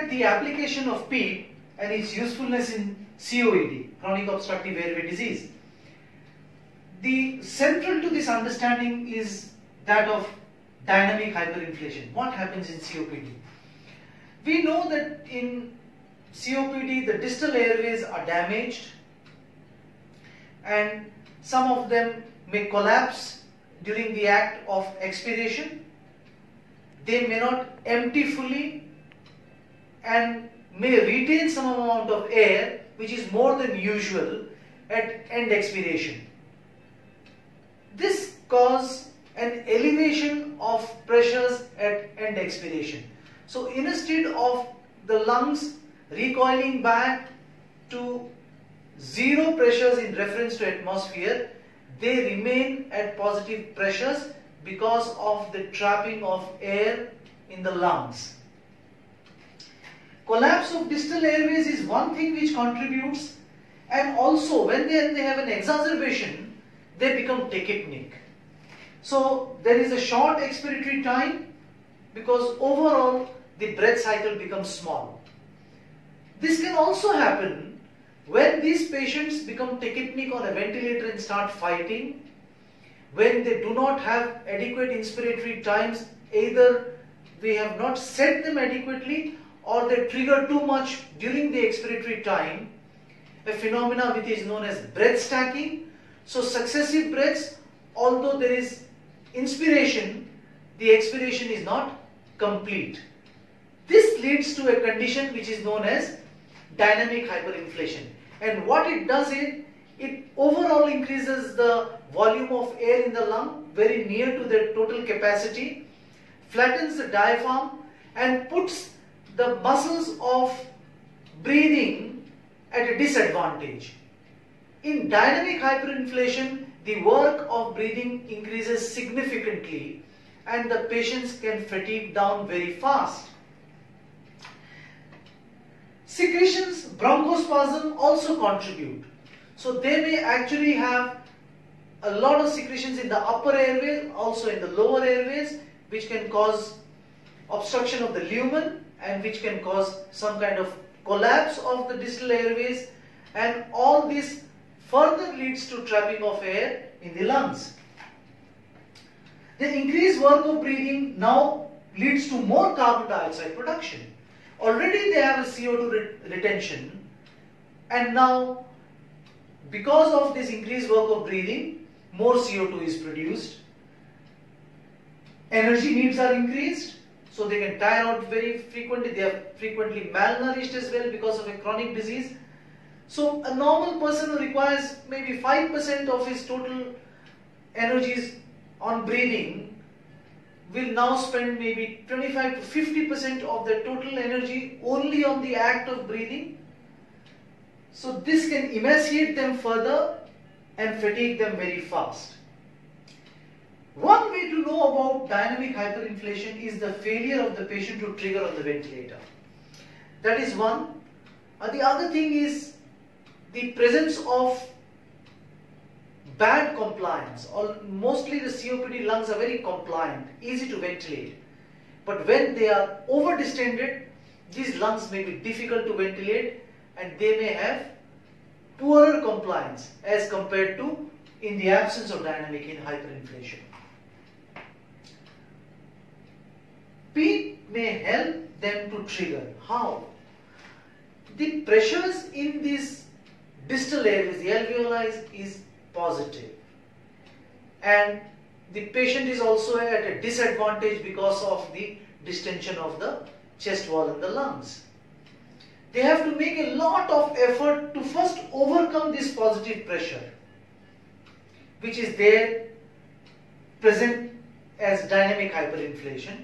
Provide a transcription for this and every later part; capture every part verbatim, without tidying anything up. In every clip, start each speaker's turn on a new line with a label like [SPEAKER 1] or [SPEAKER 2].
[SPEAKER 1] at the application of PEEP and its usefulness in C O E D, chronic obstructive airway disease, the central to this understanding is that of dynamic hyperinflation. What happens in C O P D? We know that in C O P D the distal airways are damaged and some of them may collapse during the act of expiration. They may not empty fully and may retain some amount of air which is more than usual at end expiration. This causes an elevation of pressures at end expiration. So instead of the lungs recoiling back to zero pressures in reference to atmosphere, they remain at positive pressures because of the trapping of air in the lungs. Collapse of distal airways is one thing which contributes, and also when they, they have an exacerbation, they become tachypnic. So there is a short expiratory time because overall the breath cycle becomes small. This can also happen when these patients become tachypnic on a ventilator and start fighting, when they do not have adequate inspiratory times, either we have not set them adequately or they trigger too much during the expiratory time, a phenomena which is known as breath stacking. So successive breaths, although there is inspiration, the expiration is not complete. This leads to a condition which is known as dynamic hyperinflation. And what it does is, it overall increases the volume of air in the lung very near to the total capacity, flattens the diaphragm and puts the muscles of breathing at a disadvantage. In dynamic hyperinflation, the work of breathing increases significantly and the patients can fatigue down very fast. Secretions, bronchospasm also contribute. So they may actually have a lot of secretions in the upper airways, also in the lower airways, which can cause obstruction of the lumen and which can cause some kind of collapse of the distal airways, and all this further leads to trapping of air in the lungs. The increased work of breathing now leads to more carbon dioxide production. Already they have a C O two re retention, and now because of this increased work of breathing, more C O two is produced. Energy needs are increased, so they can tire out very frequently. They are frequently malnourished as well because of a chronic disease. So a normal person who requires maybe five percent of his total energies on breathing will now spend maybe twenty-five to fifty percent of their total energy only on the act of breathing. So this can emaciate them further and fatigue them very fast. One way to know about dynamic hyperinflation is the failure of the patient to trigger on the ventilator. That is one. Uh, the other thing is the presence of bad compliance. All, mostly the C O P D lungs are very compliant, easy to ventilate. But when they are over distended, these lungs may be difficult to ventilate and they may have poorer compliance as compared to in the absence of dynamic in hyperinflation. PEEP may help them to trigger. How? The pressures in these distal airways, the alveoli, is positive, and the patient is also at a disadvantage because of the distension of the chest wall and the lungs. They have to make a lot of effort to first overcome this positive pressure which is there present as dynamic hyperinflation.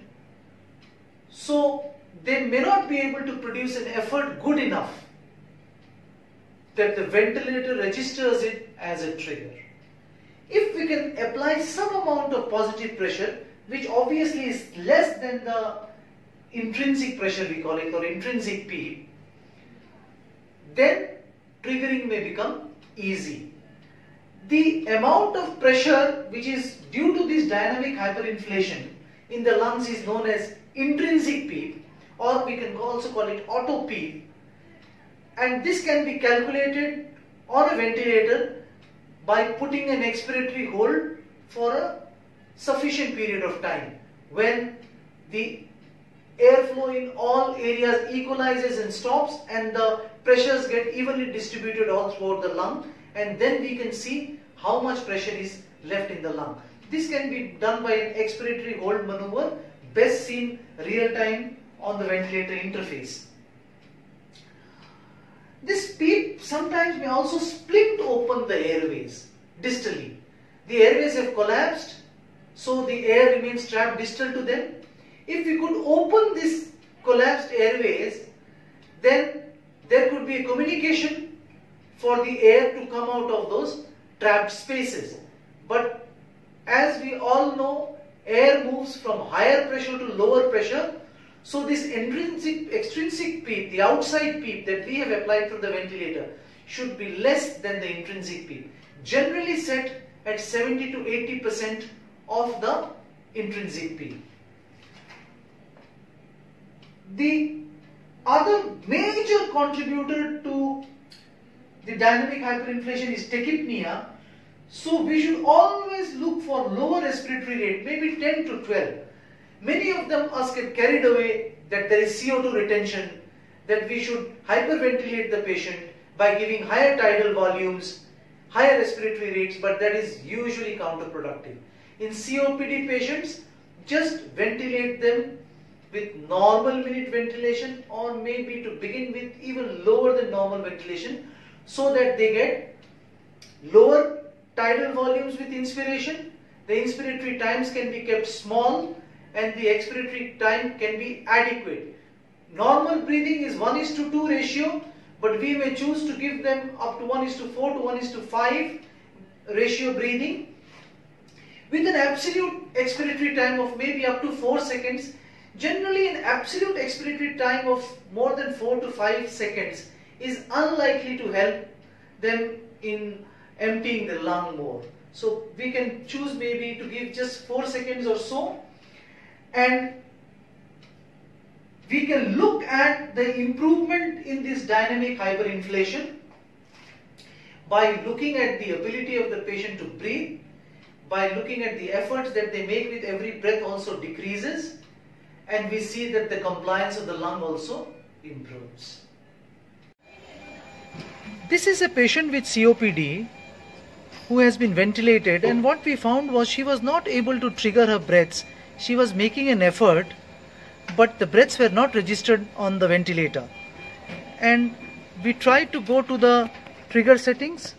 [SPEAKER 1] So they may not be able to produce an effort good enough that the ventilator registers it as a trigger. If we can apply some amount of positive pressure, which obviously is less than the intrinsic pressure we call it, or intrinsic PEEP, then triggering may become easy. The amount of pressure which is due to this dynamic hyperinflation in the lungs is known as intrinsic PEEP, or we can also call it auto PEEP, and this can be calculated on a ventilator by putting an expiratory hold for a sufficient period of time when the airflow in all areas equalizes and stops and the pressures get evenly distributed all throughout the lung, and then we can see how much pressure is left in the lung. This can be done by an expiratory hold maneuver, best seen real time on the ventilator interface. This PEEP sometimes may also split open the airways distally. The airways have collapsed, so the air remains trapped distal to them. If we could open these collapsed airways, then there could be a communication for the air to come out of those trapped spaces. But as we all know, air moves from higher pressure to lower pressure. So this intrinsic, extrinsic PEEP, the outside PEEP that we have applied from the ventilator, should be less than the intrinsic PEEP, generally set at seventy to eighty percent of the intrinsic PEEP. The other major contributor to the dynamic hyperinflation is tachypnea. So we should always look for lower respiratory rate, maybe ten to twelve. Many of them us get carried away that there is C O two retention, that we should hyperventilate the patient by giving higher tidal volumes, higher respiratory rates, but that is usually counterproductive. In C O P D patients, just ventilate them with normal minute ventilation, or maybe to begin with even lower than normal ventilation, so that they get lower tidal volumes with inspiration. The inspiratory times can be kept small and the expiratory time can be adequate. Normal breathing is one is to two ratio, but we may choose to give them up to one is to four to one is to five ratio breathing with an absolute expiratory time of maybe up to four seconds. Generally, an absolute expiratory time of more than four to five seconds is unlikely to help them in emptying the lung more. So we can choose maybe to give just four seconds or so, and we can look at the improvement in this dynamic hyperinflation by looking at the ability of the patient to breathe, by looking at the efforts that they make with every breath also decreases, and we see that the compliance of the lung also improves. This is a patient with C O P D who has been ventilated, and what we found was she was not able to trigger her breaths. She was making an effort, but the breaths were not registered on the ventilator. And we tried to go to the trigger settings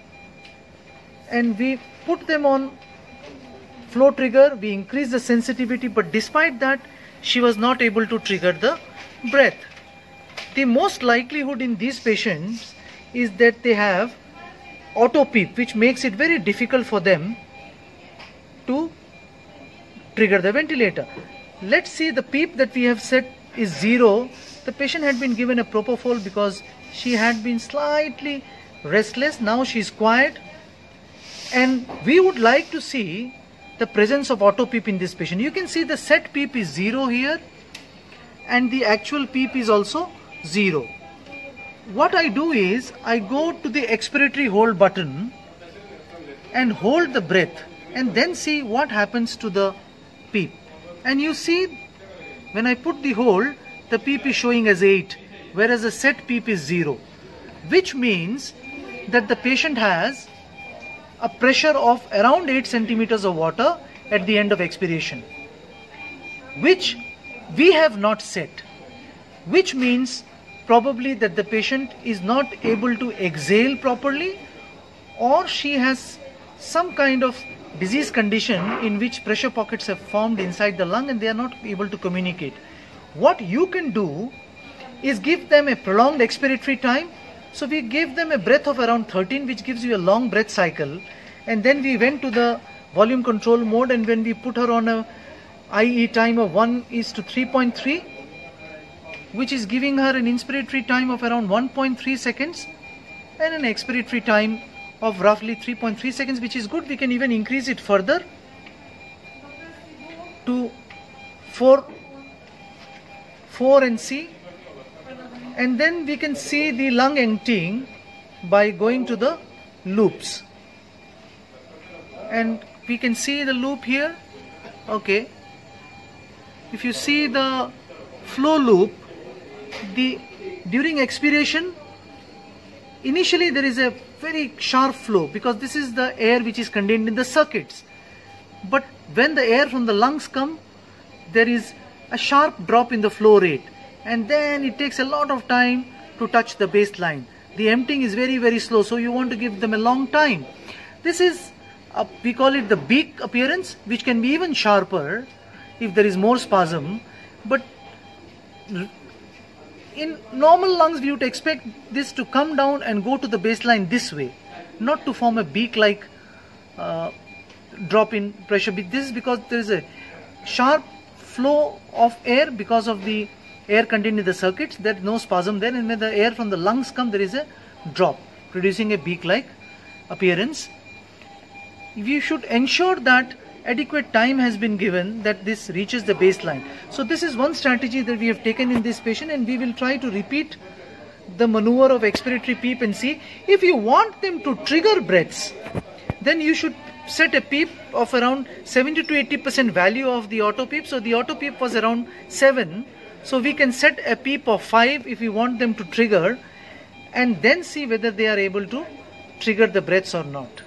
[SPEAKER 1] and we put them on flow trigger, we increased the sensitivity, but despite that she was not able to trigger the breath. The most likelihood in these patients is that they have auto PEEP, which makes it very difficult for them to trigger the ventilator. Let's see, the PEEP that we have set is zero. The patient had been given a propofol because she had been slightly restless. Now she is quiet, and we would like to see the presence of auto PEEP in this patient. You can see the set PEEP is zero here and the actual PEEP is also zero. What I do is I go to the expiratory hold button and hold the breath and then see what happens to the PEEP. And you see, when I put the hold, the PEEP is showing as eight, whereas the set PEEP is zero, which means that the patient has a pressure of around eight centimeters of water at the end of expiration, which we have not set, which means probably that the patient is not able to exhale properly, or she has some kind of disease condition in which pressure pockets have formed inside the lung and they are not able to communicate. What you can do is give them a prolonged expiratory time. So we gave them a breath of around thirteen, which gives you a long breath cycle, and then we went to the volume control mode, and when we put her on a I E time of one is to three point three, which is giving her an inspiratory time of around one point three seconds and an expiratory time of roughly three point three seconds, which is good. We can even increase it further to four four and see, and then we can see the lung emptying by going to the loops, and we can see the loop here. Okay, if you see the flow loop, the during expiration initially there is a very sharp flow because this is the air which is contained in the circuits, but when the air from the lungs come, there is a sharp drop in the flow rate, and then it takes a lot of time to touch the baseline. The emptying is very very slow, so you want to give them a long time. This is a, we call it the beak appearance, which can be even sharper if there is more spasm, but in normal lungs we would expect this to come down and go to the baseline this way, not to form a beak like uh, drop in pressure. This is because there is a sharp flow of air because of the air contained in the circuits. There is no spasm there, and when the air from the lungs come, there is a drop producing a beak like appearance. We should ensure that adequate time has been given that this reaches the baseline. So this is one strategy that we have taken in this patient, and we will try to repeat the maneuver of expiratory PEEP and see. If you want them to trigger breaths, then you should set a PEEP of around seventy to eighty percent value of the auto PEEP. So the auto PEEP was around seven. So we can set a PEEP of five if we want them to trigger, and then see whether they are able to trigger the breaths or not.